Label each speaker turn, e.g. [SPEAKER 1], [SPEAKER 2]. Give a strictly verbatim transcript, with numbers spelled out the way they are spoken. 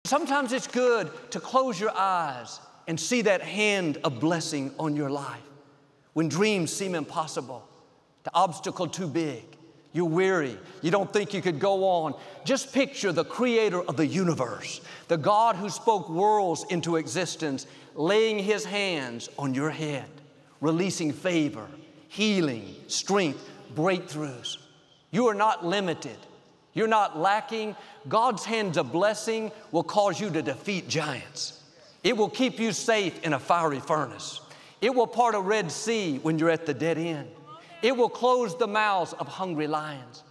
[SPEAKER 1] Sometimes it's good to close your eyes and see that hand of blessing on your life. When dreams seem impossible, the obstacle too big, you're weary, you don't think you could go on. Just picture the creator of the universe, the God who spoke worlds into existence, laying His hands on your head, releasing favor, healing, strength, breakthroughs. You are not limited. You're not lacking. God's hands of blessing will cause you to defeat giants. It will keep you safe in a fiery furnace. It will part a Red Sea when you're at the dead end. It will close the mouths of hungry lions.